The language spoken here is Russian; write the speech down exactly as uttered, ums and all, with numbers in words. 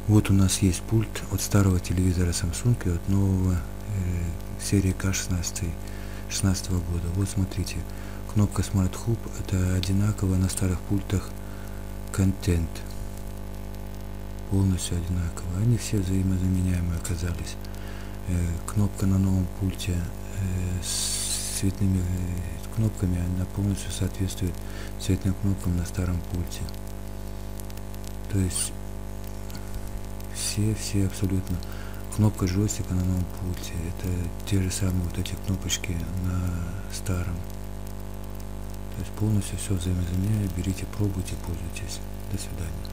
Вот у нас есть пульт от старого телевизора Samsung и от нового э, серии К шестнадцать шестнадцатого года. Вот смотрите, кнопка Smart Hub это одинаково на старых пультах Content. Полностью одинаково. Они все взаимозаменяемые оказались. Э, кнопка на новом пульте э, с цветными э, кнопками, она полностью соответствует цветным кнопкам на старом пульте. То есть все, все абсолютно. Кнопка джойстика на новом пульте, это те же самые вот эти кнопочки на старом. То есть полностью все взаимозаменяемо. Берите, пробуйте, пользуйтесь. До свидания.